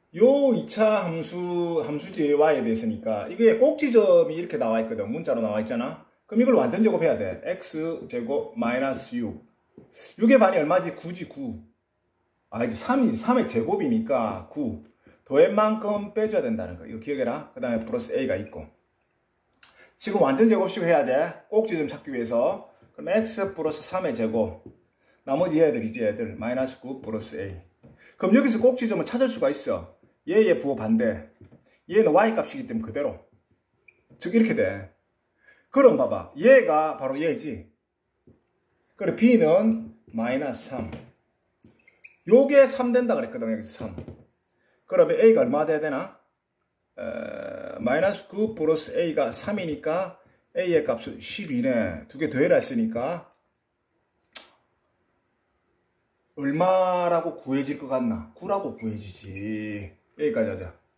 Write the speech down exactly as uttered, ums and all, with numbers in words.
요 이 차 함수, 함수지 y에 대해서니까 이게 꼭지점이 이렇게 나와 있거든. 문자로 나와 있잖아. 그럼 이걸 완전 제곱해야 돼. x제곱 마이너스 육. 육의 반이 얼마지? 구지, 구. 아, 이제 삼이지. 삼의 제곱이니까 구. 더할 만큼 빼줘야 된다는 거. 이거 기억해라. 그 다음에 플러스 a가 있고. 지금 완전 제곱식 해야 돼. 꼭지점 찾기 위해서. 그럼 x 플러스 삼의 제곱. 나머지 얘들이지, 얘들. 마이너스 구 플러스 a. 그럼 여기서 꼭지점을 찾을 수가 있어. 얘의 부호 반대. 얘는 y 값이기 때문에 그대로. 즉, 이렇게 돼. 그럼 봐봐. 얘가 바로 얘지. 그래, b는 마이너스 삼. 요게 삼 된다 그랬거든, 여기서 삼. 그러면 a가 얼마 돼야 되나? 에, 마이너스 구 플러스 a가 삼이니까 a의 값은 십이네. 두 개 더해라 했으니까 얼마라고 구해질 것 같나? 구라고 구해지지. 여기까지 하자.